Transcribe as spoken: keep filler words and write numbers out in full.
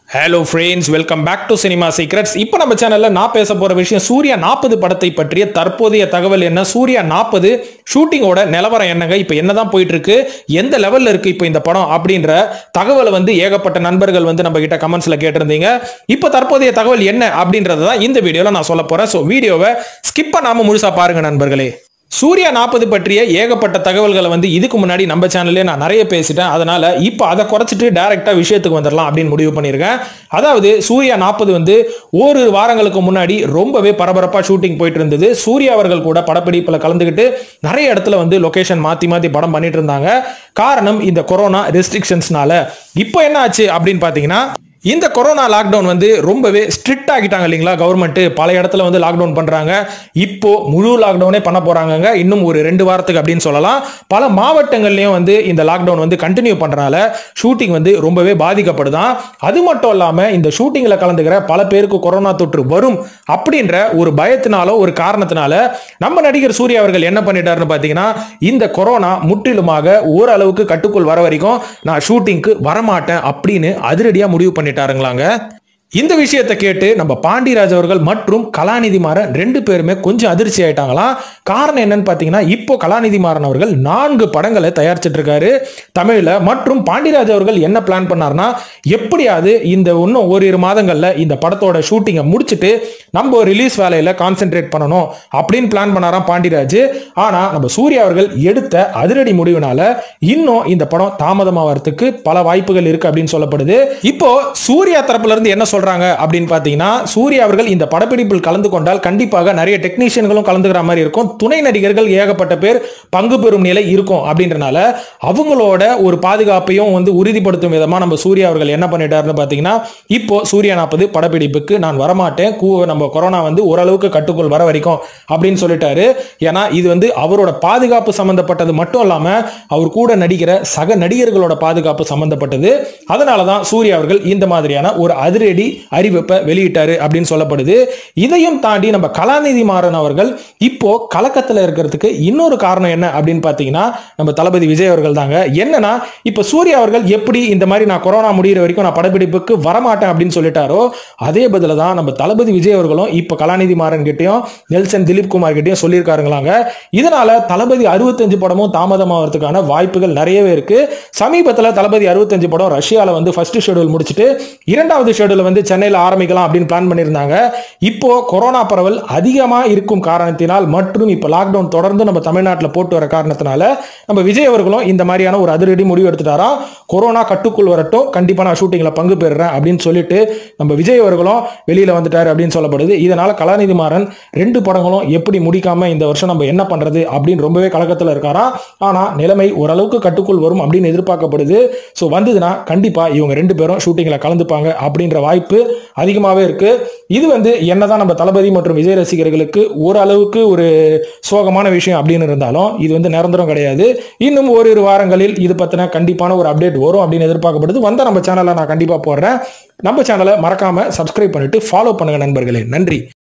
Hello friends, welcome back to Cinema Secrets. இப்போ நம்ம சேனல்ல நான் பேச போற விஷயம் சூர்யா நாற்பது படத்தை பற்றிய தற்போதைய தகவல் என்ன, சூர்யா நாற்பது ஷூட்டிங்கோட நிலவரம் என்னங்க, இப்போ என்னதான் போயிட்டு இருக்கு, எந்த லெவல்ல இருக்கு இப்போ இந்த படம் அப்படின்ற தகவலை வந்து ஏகப்பட்ட நண்பர்கள் வந்து நம்ம கிட்ட கமெண்ட்ஸ்ல கேட்டிருந்தீங்க. இப்போ தற்போதைய தகவல் என்ன அப்படின்றத தான் இந்த வீடியோல நான் சொல்ல போறேன். ஸோ வீடியோவை ஸ்கிப் பண்ணாம முழுசா பாருங்க நண்பர்களே. சூர்யா நாற்பது பற்றிய ஏகப்பட்ட தகவல்களை வந்து இதுக்கு முன்னாடி நம்ம சேனல்லே நான் நிறைய பேசிட்டேன். அதனால இப்போ அதை குறைச்சிட்டு டைரக்டா விஷயத்துக்கு வந்துடலாம் அப்படின்னு முடிவு பண்ணியிருக்கேன். அதாவது சூர்யா நாற்பது வந்து ஒரு வாரங்களுக்கு முன்னாடி ரொம்பவே பரபரப்பா ஷூட்டிங் போயிட்டு இருந்தது. சூர்யா அவர்கள் கூட படப்பிடிப்பில் கலந்துக்கிட்டு நிறைய இடத்துல வந்து லொகேஷன் மாத்தி மாத்தி படம் பண்ணிட்டு இருந்தாங்க. காரணம் இந்த கொரோனா ரெஸ்ட்ரிக்ஷன்ஸ்னால. இப்போ என்ன ஆச்சு அப்படின்னு பாத்தீங்கன்னா, இந்த கொரோனா லாக்டவுன் வந்து ரொம்பவே ஸ்ட்ரிக்ட் ஆகிட்டாங்க இல்லைங்களா கவர்மெண்ட். பல இடத்துல வந்து லாக்டவுன் பண்றாங்க. இப்போ முழு லாக்டவுனே பண்ண போறாங்க இன்னும் ஒரு ரெண்டு வாரத்துக்கு அப்படின்னு சொல்லலாம். பல மாவட்டங்கள்லயும் வந்து இந்த லாக்டவுன் வந்து கண்டினியூ பண்றனால ஷூட்டிங் வந்து ரொம்பவே பாதிக்கப்படுதான். அது மட்டும் இல்லாம இந்த ஷூட்டிங்ல கலந்துக்கிற பல பேருக்கு கொரோனா தொற்று வரும் அப்படின்ற ஒரு பயத்தினால ஒரு காரணத்தினால நம்ம நடிகர் சூர்யா அவர்கள் என்ன பண்ணிட்டாருன்னு பாத்தீங்கன்னா, இந்த கொரோனா முற்றிலுமாக ஓரளவுக்கு கட்டுக்குள் வர வரைக்கும் நான் ஷூட்டிங்க்கு வரமாட்டேன் அப்படின்னு அதிரடியா முடிவு பண்ணி ட்டாருங்களாங்க. இந்த விஷயத்தை கேட்டு நம்ம பாண்டிராஜ் அவர்கள் மற்றும் கலாநிதி மாறன் ரெண்டு பேருமே கொஞ்சம் அதிர்ச்சி ஆயிட்டாங்களாம். காரணம் என்னன்னு பாத்தீங்கன்னா, இப்போ கலாநிதி மாறன் அவர்கள் நான்கு படங்களை தயாரிச்சிட்டு இருக்காரு தமிழ்ல. மற்றும் பாண்டிராஜ் அவர்கள் என்ன பிளான் பண்ணார்னா, எப்படியாவது இந்த இன்னும் ஓரிரு மாதங்கள்ல இந்த படத்தோட ஷூட்டிங்கை முடிச்சுட்டு நம்ம ரிலீஸ் வேலையில கான்சென்ட்ரேட் பண்ணணும் அப்படின்னு பிளான் பண்ணாராம் பாண்டிராஜ். ஆனா நம்ம சூர்யா அவர்கள் எடுத்த அதிரடி முடிவுனால இன்னும் இந்த படம் தாமதமாவதுக்கு பல வாய்ப்புகள் இருக்கு அப்படின்னு சொல்லப்படுது. இப்போ சூர்யா தரப்புல இருந்து என்ன சொல்றாங்க அப்படின்னு பாத்தீங்கன்னா, சூர்யா அவர்கள் இந்த படப்பிடிப்பில் கலந்து கொண்டால் கண்டிப்பாக நிறைய டெக்னீஷியன்களும் கலந்துக்கிற மாதிரி இருக்கும், துணை நடிகர்கள் ஏகப்பட்ட பேர் பங்கு பெறும் நிலை இருக்கும் அப்படின்றனால அவங்களோட ஒரு பாதுகாப்பையும் வந்து உறுதிப்படுத்தும் விதமா நம்ம சூர்யா அவர்கள் என்ன பண்ணிட்டாருன்னு பாத்தீங்கன்னா, இப்போ சூர்யா நாற்பது படப்பிடிப்புக்கு நான் வரமாட்டேன், நம்ம கொரோனா வந்து ஓரளவுக்கு கட்டுக்குள் வர வரைக்கும் அப்படின்னு சொல்லிட்டாரு. ஏன்னா இது வந்து அவரோட பாதுகாப்பு சம்பந்தப்பட்டது மட்டும் இல்லாம அவர் கூட நடிக்கிற சக நடிகர்களோட பாதுகாப்பு சம்பந்தப்பட்டது. அதனாலதான் சூர்யா அவர்கள் இந்த மாதிரியான ஒரு அதிரடி அறிவிப்பை வெளியிட்டாரு அப்படின்னு சொல்லப்படுது. இதையும் தாண்டி நம்ம கலாநிதி மாறன் அவர்கள் இப்போ கலக்கத்தில் இருக்கிறதுக்கு இன்னொரு காரணம் என்ன அப்படின்னு பாத்தீங்கன்னா, நம்ம தளபதி விஜய் அவர்கள் தாங்க. என்னன்னா, இப்ப சூர்யா அவர்கள் எப்படி இந்த மாதிரி நான் கொரோனா முடிகிற வரைக்கும் நான் படப்பிடிப்புக்கு வரமாட்டேன் அப்படின்னு சொல்லிட்டாரோ, அதே பதில தான் நம்ம தளபதி விஜய் அவர்களும் இப்ப கலாநிதி மாறன் கிட்டையும் நெல்சன் திலீப் குமார் கிட்டையும் சொல்லியிருக்காருங்களாங்க. இதனால தளபதி அறுபத்தஞ்சு படமும் தாமதமாவதுக்கான வாய்ப்புகள் நிறையவே இருக்கு. சமீபத்தில் தளபதி அறுபத்தஞ்சு படம் ரஷ்யால வந்து ஃபர்ஸ்ட் ஷெட்யூல் முடிச்சுட்டு இரண்டாவது ஷெட்யூல் வந்து சென்னையில் ஆரம்பிக்கலாம் அப்படின்னு பிளான் பண்ணியிருந்தாங்க. இப்போ கொரோனா பரவல் அதிகமா இருக்கும் காரணத்தினால் மற்றும் இப்போ லாக்டவுன் தொடர்ந்து நம்ம தமிழ்நாட்டில் போட்டு வர காரணத்தினால நம்ம விஜய் அவர்களும் இந்த மாதிரியான ஒரு அதிரடி முடிவு எடுத்துட்டாராம். கொரோனா கட்டுக்குள் வரட்டும், கண்டிப்பா நான் ஷூட்டிங்ல பங்கு பெறுறேன் அப்படின்னு சொல்லிட்டு நம்ம விஜய் அவர்களும் வெளியில வந்துட்டாரு அப்படின்னு சொல்லப்படுது. இதனால கலாநிதி மாறன் ரெண்டு படங்களும் எப்படி முடிக்காம இந்த வருஷம் நம்ம என்ன பண்றது அப்படின்னு ரொம்பவே கலக்கத்தில் இருக்காராம். ஆனா நிலைமை ஓரளவுக்கு கட்டுக்குள் வரும் அப்படின்னு எதிர்பார்க்கப்படுது. ஸோ வந்ததுன்னா கண்டிப்பா இவங்க ரெண்டு பேரும் ஷூட்டிங்ல கலந்துப்பாங்க அப்படின்ற வாய்ப்பு அதிகமாகவே இருக்கு. இது வந்து என்னதான் நம்ம தளபதி மற்றும் விஜய் ரசிகர்களுக்கு ஓரளவுக்கு ஒரு சோகமான விஷயம் அப்படின்னு இருந்தாலும் இது வந்து நிரந்தரம் கிடையாது. இன்னும் ஓரிரு வாரங்களில் இது பத்தின கண்டிப்பான ஒரு அப்டேட் வரும் அப்படின்னு எதிர்பார்க்கப்படுது. வந்த நம்ம சேனலை நான் கண்டிப்பா போடுறேன். நம்ம சேனலை மறக்காம சப்ஸ்கிரைப் பண்ணிட்டு ஃபாலோ பண்ணுங்க நண்பர்களே. நன்றி.